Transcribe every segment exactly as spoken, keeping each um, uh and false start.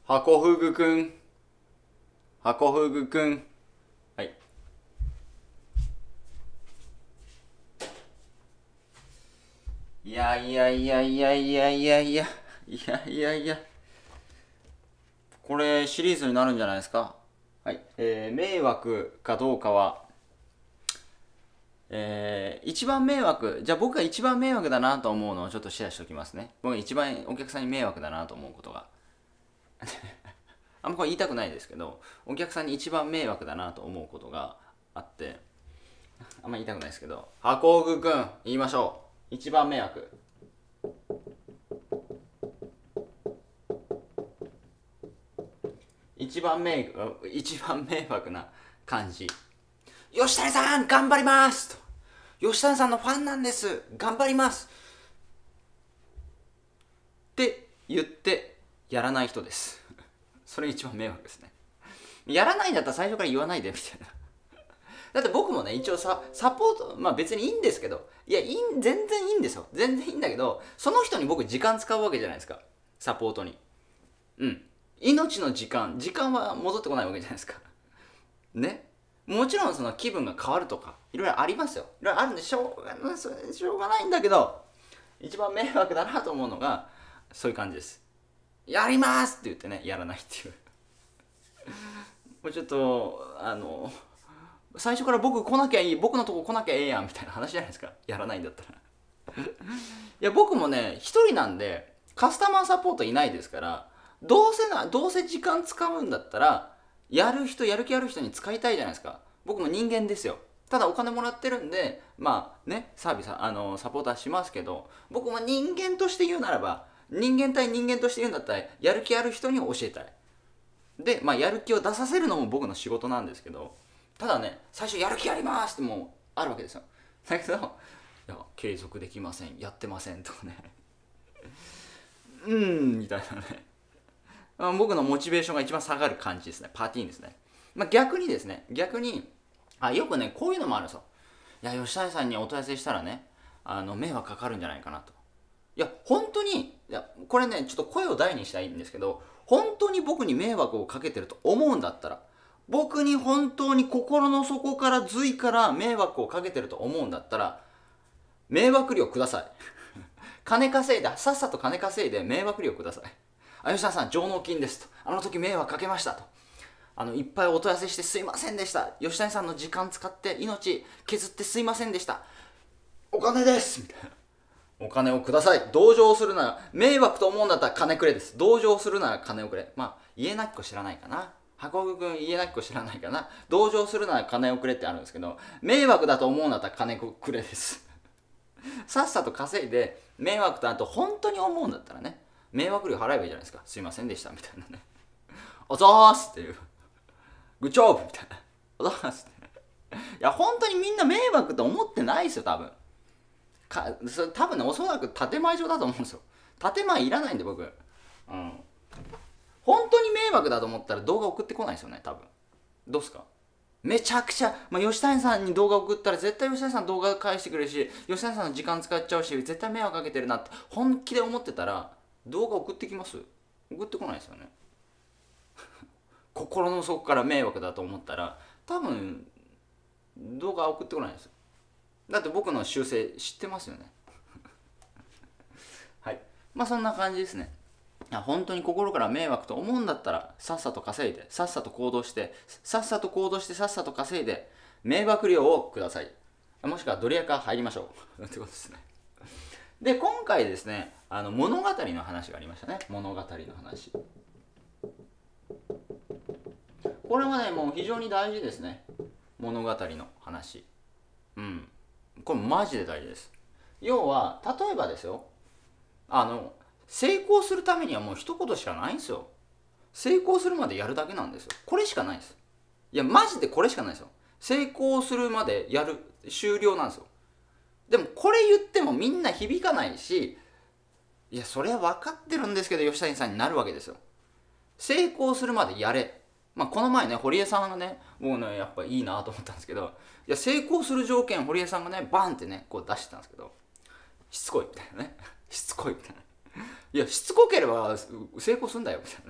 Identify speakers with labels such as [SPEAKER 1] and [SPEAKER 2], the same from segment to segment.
[SPEAKER 1] ハコフグくん。ハコフグくん。はい。いやいやいやいやいやいやいや。いやいやいや。これシリーズになるんじゃないですか。はい。えー、迷惑かどうかは、えー、一番迷惑、じゃあ僕が一番迷惑だなと思うのをちょっとシェアしておきますね。僕が一番お客さんに迷惑だなと思うことが。あんまこれ言いたくないですけど、お客さんに一番迷惑だなと思うことがあって、あんま言いたくないですけど、箱具くん、言いましょう。一番迷惑。一番迷惑、一番迷惑な感じ。吉谷さん、頑張りますと。吉谷さんのファンなんです。頑張りますって言ってやらない人です。それ一番迷惑ですね。やらないんだったら最初から言わないでみたいな。だって僕もね、一応さ、サポート、まあ別にいいんですけど、いや、いい全然いいんですよ。全然いいんだけど、その人に僕時間使うわけじゃないですか。サポートに。うん。命の時間、時間は戻ってこないわけじゃないですか。ね。もちろんその気分が変わるとか、いろいろありますよ。いろいろあるんでしょうがない、しょうがないんだけど、一番迷惑だなと思うのが、そういう感じです。やりますって言ってね、やらないっていう。もうちょっと、あの、最初から僕来なきゃいい、僕のとこ来なきゃええやんみたいな話じゃないですか。やらないんだったら。いや、僕もね、一人なんで、カスタマーサポートいないですから、どうせな、どうせ時間使うんだったら、やる人、やる気ある人に使いたいじゃないですか。僕も人間ですよ。ただお金もらってるんで、まあね、サービス、あの、サポーターしますけど、僕も人間として言うならば、人間対人間として言うんだったら、やる気ある人に教えたい。で、まあ、やる気を出させるのも僕の仕事なんですけど、ただね、最初やる気ありますってもうあるわけですよ。だけど、いや、継続できません、やってませんとかね、うーん、みたいなね。まあ僕のモチベーションが一番下がる感じですね。パーティーンですね。まあ、逆にですね、逆に、あ、よくね、こういうのもあるんですよ。いや、吉谷さんにお問い合わせしたらね、あの、迷惑かかるんじゃないかなと。いや、本当に、いや、これね、ちょっと声を大にしたいんですけど、本当に僕に迷惑をかけてると思うんだったら、僕に本当に心の底から髄から迷惑をかけてると思うんだったら、迷惑料ください。金稼いだ、さっさと金稼いで迷惑料ください。あ、吉田さん、上納金ですと。あの時迷惑かけましたと。あの、いっぱいお問い合わせしてすいませんでした。吉谷さんの時間使って命削ってすいませんでした。お金ですみたいな。お金をください。同情するなら、迷惑と思うんだったら金くれです。同情するなら金をくれ。まあ、家なき子知らないかな。箱具くん家なき子知らないかな。同情するなら金をくれってあるんですけど、迷惑だと思うんだったら金くれです。さっさと稼いで、迷惑だと本当に思うんだったらね、迷惑料払えばいいじゃないですか。すいませんでした。みたいなね。おざーすっていう。グッジョブみたいな。おざーすって。いや、本当にみんな迷惑って思ってないですよ、多分。かそれ多分ね、おそらく建前上だと思うんですよ。建前いらないんで、僕。うん。本当に迷惑だと思ったら動画送ってこないですよね、多分。どうすか？めちゃくちゃ、まあ、吉谷さんに動画送ったら絶対吉谷さん動画返してくれるし、吉谷さんの時間使っちゃうし、絶対迷惑かけてるなって本気で思ってたら、動画送ってきます？送ってこないですよね。心の底から迷惑だと思ったら、多分、動画送ってこないですよ。だって僕の修正知ってますよね。はい。まあそんな感じですね。いや本当に心から迷惑と思うんだったら、さっさと稼いで、さっさと行動して、さっさと行動して、さっさと稼いで、迷惑料をください。もしくはドリアカ入りましょう。ってことですね。で、今回ですね、あの物語の話がありましたね。物語の話。これはね、もう非常に大事ですね。物語の話。うん。これマジで大事です。要は、例えばですよ。あの、成功するためにはもう一言しかないんですよ。成功するまでやるだけなんですよ。これしかないです。いや、マジでこれしかないですよ。成功するまでやる、終了なんですよ。でもこれ言ってもみんな響かないし、いや、それは分かってるんですけど、吉谷さんになるわけですよ。成功するまでやれ。まあ、この前ね、堀江さんがね、もうね、やっぱいいなと思ったんですけど、いや、成功する条件、堀江さんがね、バンってね、こう出してたんですけど、しつこいみたいなね。しつこいみたいな。いや、しつこければ成功するんだよみたいなね。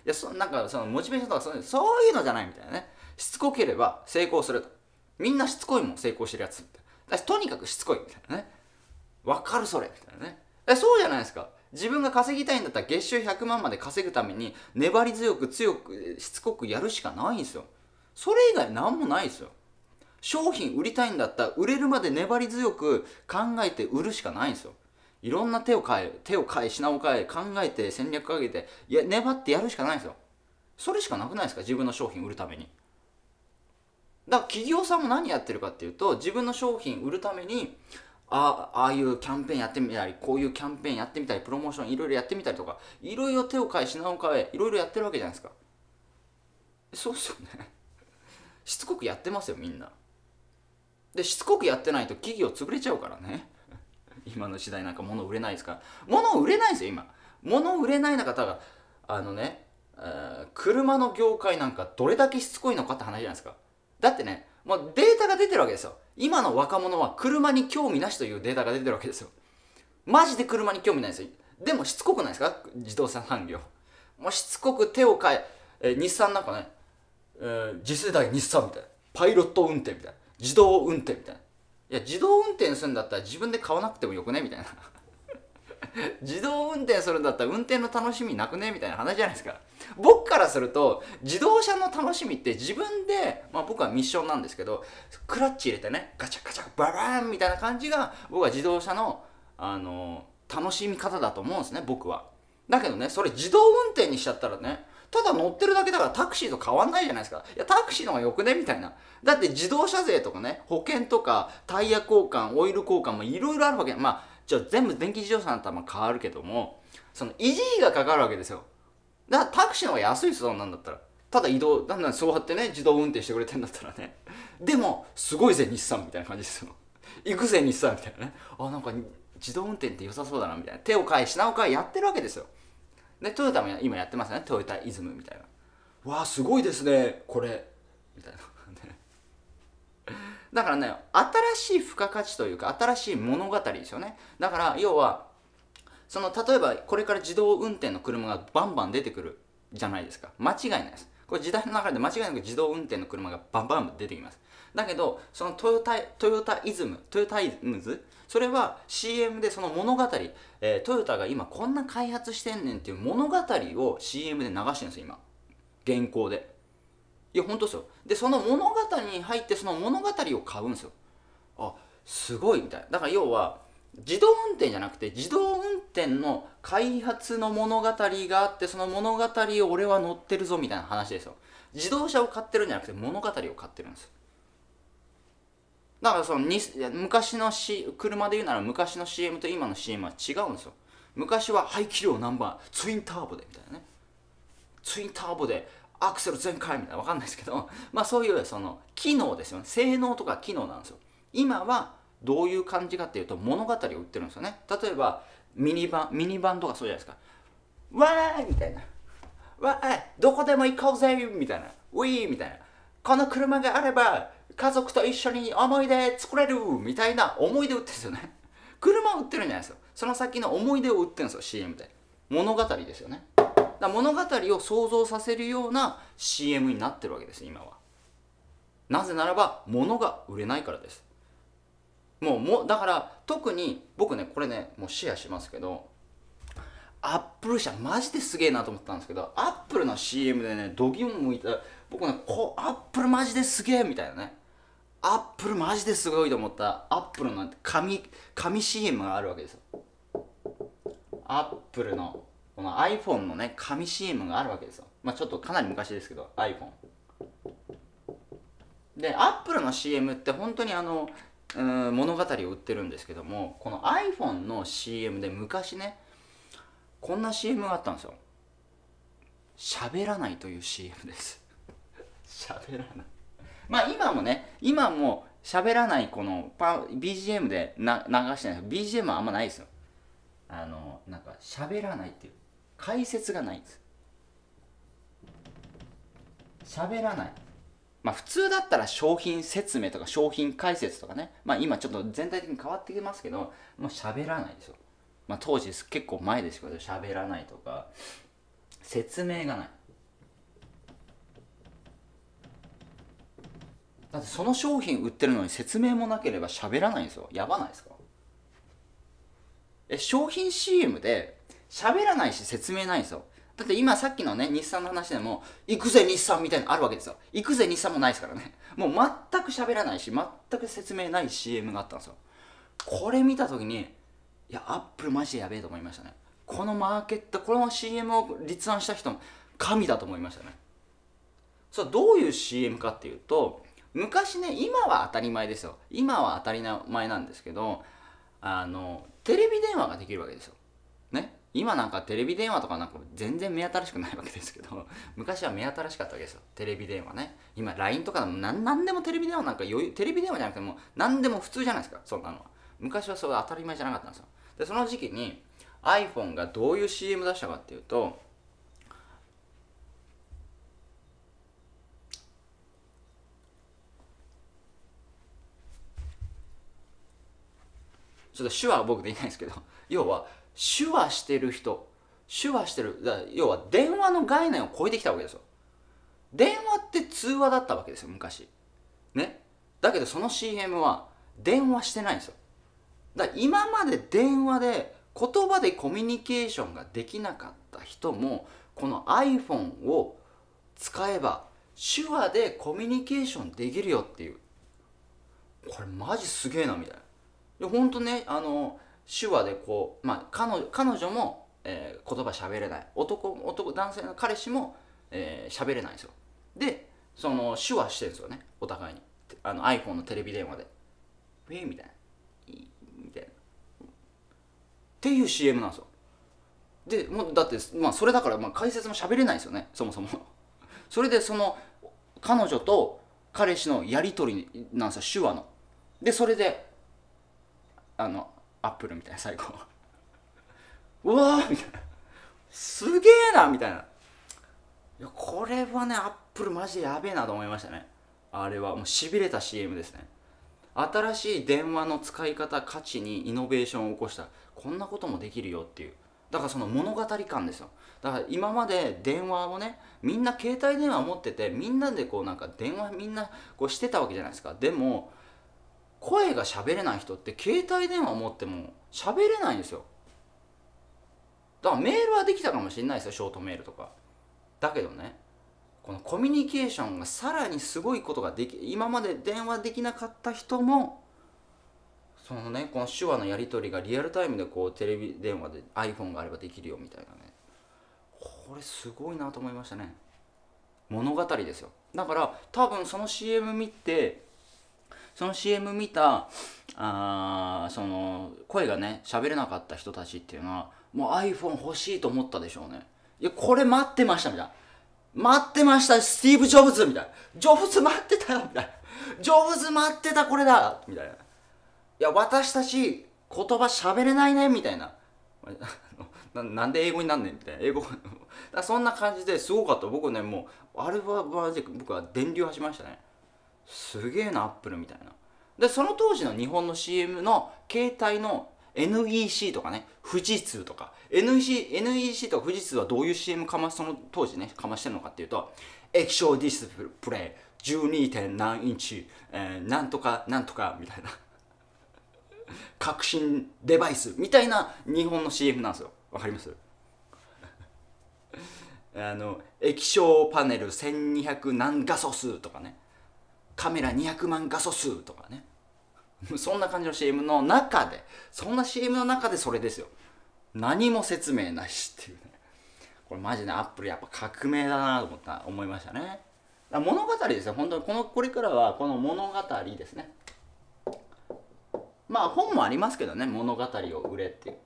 [SPEAKER 1] やそなんかそのモチベーションとかそういうそういうのじゃないみたいなね。しつこければ成功すると。みんなしつこいもん成功してるやつって。だとにかくしつこいみたいなね。わかるそれみたいなね。えそうじゃないですか。自分が稼ぎたいんだったら月収ひゃくまんまで稼ぐために粘り強く強くしつこくやるしかないんですよ。それ以外何もないですよ。商品売りたいんだったら売れるまで粘り強く考えて売るしかないんですよ。いろんな手を変え手を変え品を変え考えて戦略かけていや粘ってやるしかないんですよ。それしかなくないですか、自分の商品売るために。だから企業さんも何やってるかっていうと、自分の商品売るためにあああいうキャンペーンやってみたり、こういうキャンペーンやってみたり、プロモーションいろいろやってみたりとか、いろいろ手を変え品を変えいろいろやってるわけじゃないですか。そうっすよね。しつこくやってますよみんな。でしつこくやってないと企業潰れちゃうからね。今の時代なんか物売れないですから。物売れないですよ今。物売れない中があのね、えー車の業界なんかどれだけしつこいのかって話じゃないですか。だってね、もうデータが出てるわけですよ。今の若者は車に興味なしというデータが出てるわけですよ。マジで車に興味ないですよ。でもしつこくないですか、自動車産業。もうしつこく手を変え、えー日産なんかね、えー次世代日産みたいな、パイロット運転みたいな、自動運転みたいな。いや自動運転するんだったら自分で買わなくてもよくねみたいな。自動運転するんだったら運転の楽しみなくねみたいな話じゃないですか。僕からすると自動車の楽しみって自分で、まあ、僕はミッションなんですけど、クラッチ入れてねガチャガチャババーンみたいな感じが僕は自動車の、あの楽しみ方だと思うんですね僕は。だけどねそれ自動運転にしちゃったらね、ただ乗ってるだけだからタクシーと変わんないじゃないですか。いやタクシーの方がよくねみたいな。だって自動車税とかね保険とかタイヤ交換オイル交換もいろいろあるわけ。まあじゃあ全部電気自動車だったらまあ変わるけども、その維持費がかかるわけですよ。だからタクシーの方が安いですよ、そんなんだったら。ただ移動だんだんそうやってね自動運転してくれてんだったらね。でもすごいぜ日産みたいな感じですよ。行くぜ日産みたいなね。あなんか自動運転って良さそうだなみたいな。手を変え品を変えやってるわけですよ。でトヨタも今やってますね、トヨタイズムみたいな。わあすごいですねこれみたいな。だからね新しい付加価値というか新しい物語ですよね。だから要はその例えばこれから自動運転の車がバンバン出てくるじゃないですか。間違いないです。これ時代の流れで間違いなく自動運転の車がバンバン出てきます。だけどそのトヨタトヨタイズムトヨタイムズそれは シーエム でその物語、えー、トヨタが今こんな開発してんねんっていう物語を シーエム で流してるんですよ今現行で。いや本当ですよ。でその物語に入ってその物語を買うんですよ。あすごいみたいな。だから要は自動運転じゃなくて自動運転の開発の物語があって、その物語を俺は乗ってるぞみたいな話ですよ。自動車を買ってるんじゃなくて物語を買ってるんです。だからそのに昔の、C、車で言うなら昔の シーエム と今の シーエム は違うんですよ。昔は排気量何番ツインターボでみたいなね、ツインターボでアクセル全開みたいな、わかんないですけど、まあそういうその機能ですよね。性能とか機能なんですよ。今はどういう感じかっていうと物語を売ってるんですよね。例えばミニバンミニバンとかそうじゃないですか。わーいみたいな、わーいどこでも行こうぜみたいな、ウィーみたいな、この車があれば家族と一緒に思い出作れるみたいな思い出売ってるんですよね。車を売ってるんじゃないですよ。その先の思い出を売ってるんですよ シーエム で。物語ですよね。だ物語を想像させるような シーエム になってるわけです今は。なぜならば物が売れないからです。もうもだから特に僕ねこれねもうシェアしますけど、アップル社マジですげえなと思ったんですけど、アップルの シーエム でね度肝向いた僕ねこアップルマジですげえみたいなね、アップルマジですごいと思ったアップルの神神 シーエム があるわけですよ。アップルのこの iPhone のね神 シーエム があるわけですよ。まあちょっとかなり昔ですけど iPhone でアップルの シーエム って本当にあのうん物語を売ってるんですけども、この iPhone の シーエム で昔ねこんな シーエム があったんですよ。喋らないという シーエム です喋らない。まあ今もね今も喋らないこのパ ビージーエム でな流してない。 ビージーエム はあんまないですよ。あのなんか喋らないっていう解説がないんです。喋らない。まあ普通だったら商品説明とか商品解説とかね、まあ今ちょっと全体的に変わってきますけど、もう喋らないですよ。まあ当時結構前ですけど喋らないとか説明がない。 だってその商品売ってるのに説明もなければ喋らないんですよ。やばないですか？え、商品 シーエム で喋らないし説明ないんですよ。だって今さっきのね、日産の話でも、行くぜ日産みたいなのあるわけですよ。行くぜ日産もないですからね。もう全く喋らないし、全く説明ない シーエム があったんですよ。これ見たときに、いや、アップルマジでやべえと思いましたね。このマーケット、この シーエム を立案した人も神だと思いましたね。そう、どういう シーエム かっていうと、昔ね、今は当たり前ですよ。今は当たり前なんですけど、あの、テレビ電話ができるわけですよ。ね。今なんかテレビ電話とかなんか全然目新しくないわけですけど、昔は目新しかったわけですよ。テレビ電話ね。今 ライン とかでも何何でもテレビ電話なんか余裕、テレビ電話じゃなくても何でも普通じゃないですか、そんなのは。昔はそれ当たり前じゃなかったんですよ。で、その時期に iPhone がどういう シーエム 出したかっていうと、ちょっと手話は僕できないんですけど、要は手話してる人、手話してる、だ要は電話の概念を超えてきたわけですよ。電話って通話だったわけですよ、昔。ね。だけどその シーエム は電話してないんですよ。だから今まで電話で言葉でコミュニケーションができなかった人も、この iPhone を使えば手話でコミュニケーションできるよっていう。これマジすげえなみたいな。いや本当ね、あの手話でこう、まあ、彼女彼女も、えー言葉喋れない、男男男性の彼氏も喋、えー喋れないんですよ。でその手話してるんですよね、お互いに。あの iPhone のテレビ電話で「ウェイ」みたいな「いい」みたいなっていう シーエム なんですよ。でもうだって、まあ、それだから、まあ、解説も喋れないですよね、そもそも。それでその彼女と彼氏のやり取りなんですよ、手話の。でそれであのアップルみたいな、最後うわーみたいな、すげえなみたいな。いやこれはね、アップルマジでやべえなと思いましたね。あれはもうしびれた シーエム ですね。新しい電話の使い方、価値にイノベーションを起こした、こんなこともできるよっていう。だからその物語感ですよ。だから今まで電話をね、みんな携帯電話持ってて、みんなでこうなんか電話みんなこうしてたわけじゃないですか。でも声が喋れない人って携帯電話持っても喋れないんですよ。だからメールはできたかもしれないですよ、ショートメールとか。だけどね、このコミュニケーションがさらにすごいことができ、今まで電話できなかった人もそのね、この手話のやり取りがリアルタイムでこうテレビ電話で iPhone があればできるよみたいなね、これすごいなと思いましたね。物語ですよ。だから多分その シーエム 見て、その シーエム 見たあーその声がね喋れなかった人たちっていうのはもう iPhone 欲しいと思ったでしょうね。いやこれ待ってましたみたいな、待ってましたスティーブ・ジョブズみたいな、ジョブズ待ってたよみたいな、ジョブズ待ってたこれだみたいな、いや私たち言葉喋れないねみたいなな, なんで英語になんねんみたいな、英語だそんな感じですごかった。僕ね、もうあれはマジで僕は電流走りましたね。すげえなアップルみたいな。でその当時の日本の シーエム の携帯の エヌイーシー とかね、富士通とか エヌイーシー, エヌイーシー とか富士通はどういう シーエム かまその当時ねかましてるのかっていうと、液晶ディスプレイ じゅうにてん何インチ、えー、なんとかなんとかみたいな革新デバイスみたいな日本の シーエム なんですよ。わかりますあの液晶パネルせんにひゃく何画素数とかね、カメラにひゃくまん画素数とかね、そんな感じの シーエム の中で、そんな シーエム の中でそれですよ。何も説明なしっていうね。これマジでアップルやっぱ革命だなと思った思いましたね。物語ですよ、本当に。このこれからはこの物語ですね。まあ本もありますけどね、物語を売れっていう。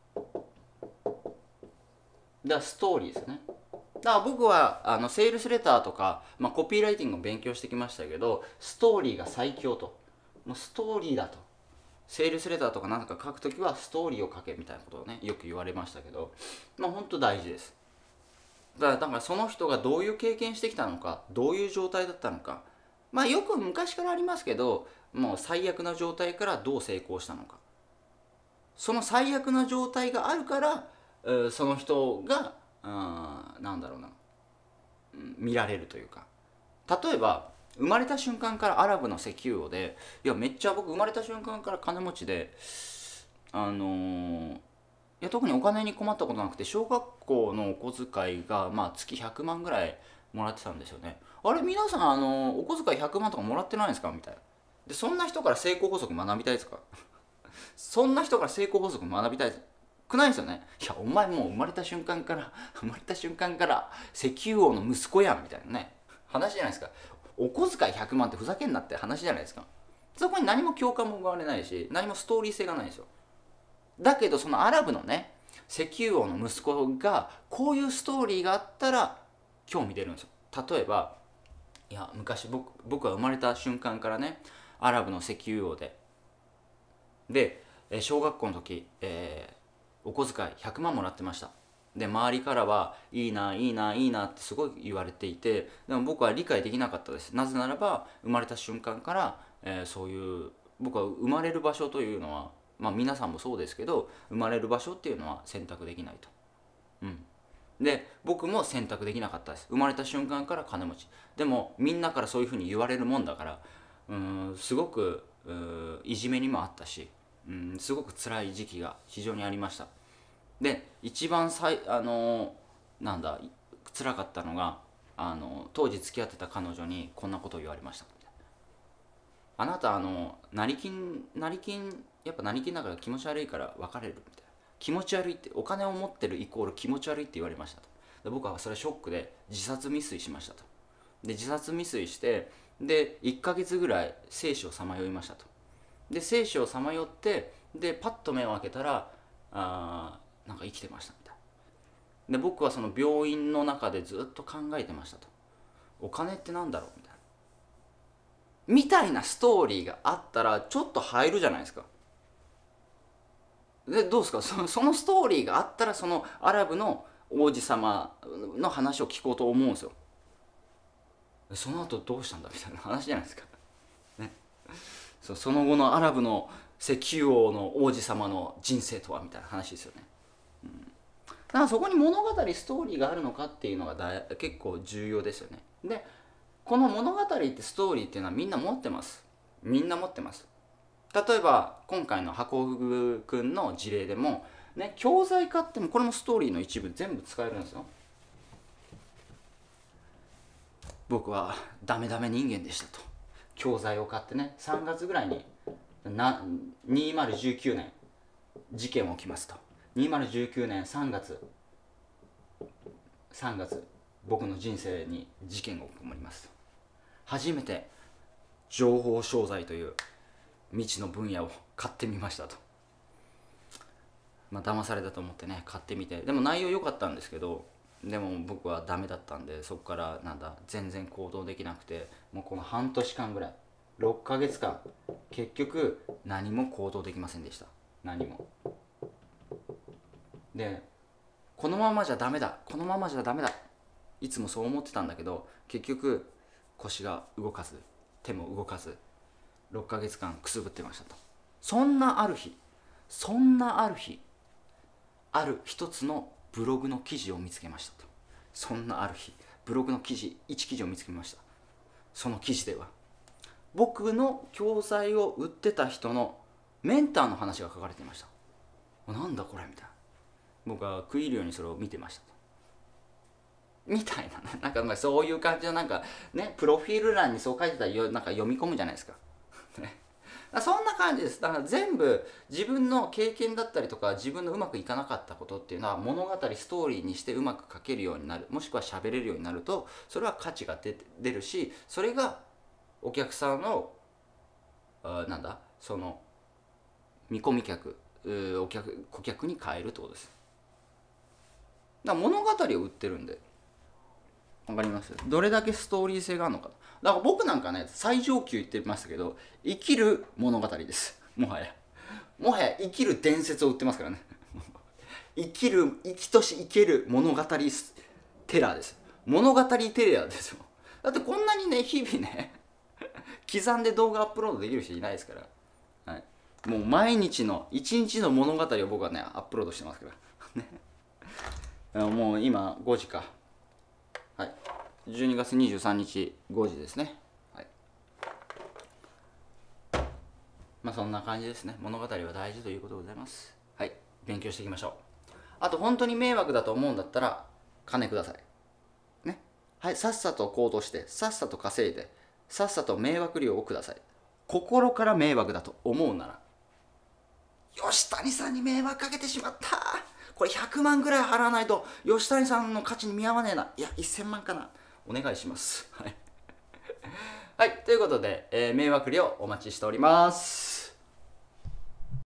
[SPEAKER 1] だからストーリーですね。だから僕はあのセールスレターとか、まあ、コピーライティングを勉強してきましたけど、ストーリーが最強と。もうストーリーだと。セールスレターとか何か書くときはストーリーを書けみたいなことをね、よく言われましたけど、まあ本当大事です。だから、だからその人がどういう経験してきたのか、どういう状態だったのか、まあよく昔からありますけど、もう最悪な状態からどう成功したのか。その最悪な状態があるから、その人が、うん、なんだろうな、見られるというか。例えば生まれた瞬間からアラブの石油王で、いやめっちゃ僕生まれた瞬間から金持ちで、あのー、いや特にお金に困ったことなくて、小学校のお小遣いがまあ月ひゃくまんぐらいもらってたんですよね。あれ皆さん、あのー、お小遣いひゃくまんとかもらってないんですかみたいな。でそんな人から成功法則学びたいですかそんな人から成功法則学びたいくないですよね。いやお前もう生まれた瞬間から生まれた瞬間から石油王の息子やんみたいなね話じゃないですか。お小遣いひゃくまんってふざけんなって話じゃないですか。そこに何も共感も生まれないし、何もストーリー性がないんですよ。だけどそのアラブのね石油王の息子がこういうストーリーがあったら興味出るんですよ。例えば、いや昔 僕, 僕は生まれた瞬間からねアラブの石油王でで小学校の時、えーお小遣いひゃくまんもらってました。で周りからはいいないいないいなってすごい言われていて、でも僕は理解できなかったです。なぜならば生まれた瞬間から、えーそういう僕は生まれる場所というのは、まあ皆さんもそうですけど、生まれる場所っていうのは選択できないと。うんで僕も選択できなかったです。生まれた瞬間から金持ちでもみんなからそういうふうに言われるもんだから、うーんすごくうーいじめにもあったし、うんすごく辛い時期が非常にありました。で一番さいあのーなんだ辛かったのが、あのー当時付き合ってた彼女にこんなことを言われました。あなたあの成金成金やっぱ成金だから気持ち悪いから別れるみたいな。気持ち悪いって、お金を持ってるイコール気持ち悪いって言われましたと。で僕はそれショックで自殺未遂しましたと。で自殺未遂して、でいっかげつぐらい生死をさまよいましたと。で生死をさまよって、でパッと目を開けたら、あーなんか生きてましたみたいな。で僕はその病院の中でずっと考えてましたと。お金ってなんだろうみたいなみたいなストーリーがあったらちょっと入るじゃないですか。でどうですか、そのそのストーリーがあったら、そのアラブの王子様の話を聞こうと思うんですよ。その後どうしたんだみたいな話じゃないですか、ね、そその後のアラブの石油王の王子様の人生とはみたいな話ですよね。うん、だからそこに物語ストーリーがあるのかっていうのがだ結構重要ですよね。でこの物語ってストーリーっていうのはみんな持ってます。みんな持ってます。例えば今回の箱フくんの事例でもね、教材買ってもこれもストーリーの一部全部使えるんですよ。僕はダメダメ人間でしたと。教材を買ってね、さんがつぐらいになにせんじゅうきゅうねん事件起きますと。にせんじゅうきゅうねんさんがつさんがつ僕の人生に事件が起こりますと。初めて情報商材という未知の分野を買ってみましたと。まあ騙されたと思ってね買ってみて、でも内容良かったんですけど、でも僕はダメだったんで、そこからなんだ全然行動できなくて、もうこの半年間ぐらいろっかげつかん結局何も行動できませんでした。何も。でこのままじゃダメだこのままじゃダメだいつもそう思ってたんだけど、結局腰が動かず手も動かずろっかげつかんくすぶってましたと。そんなある日そんなある日ある一つのブログの記事を見つけましたと。そんなある日ブログの記事いち記事を見つけました。その記事では僕の教材を売ってた人のメンターの話が書かれていました。なんだこれみたいな。僕は食い入るようにそれを見てましたと。みたいなね、なんかまあそういう感じのなんかね、プロフィール欄にそう書いてたらよなんか読み込むじゃないですか。そんな感じです。だから全部自分の経験だったりとか自分のうまくいかなかったことっていうのは物語ストーリーにしてうまく書けるようになる、もしくは喋れるようになるとそれは価値が出て出るし、それがお客さんのあなんだその見込み客お客顧客に変えるってことです。だから物語を売ってるんで、わかります？どれだけストーリー性があるのか。だから僕なんかね最上級言ってましたけど、生きる物語です。もはやもはや生きる伝説を売ってますからね。生きる生きとし生ける物語テラーです。物語テラーですよ。だってこんなにね日々ね刻んで動画アップロードできる人いないですから、はい、もう毎日の一日の物語を僕はねアップロードしてますからね。もう今ごじか。はい、じゅうにがつにじゅうさんにちごじですね。はい。 まあそんな感じですね。物語は大事ということでございます。はい、勉強していきましょう。あと本当に迷惑だと思うんだったら金くださいね。はい、さっさと行動してさっさと稼いでさっさと迷惑料をください。心から迷惑だと思うなら、吉谷さんに迷惑かけてしまった、これひゃくまんぐらい払わないと吉谷さんの価値に見合わねえな、いやせんまんかな、お願いします。はい、はい、ということで、えー、迷惑料お待ちしております。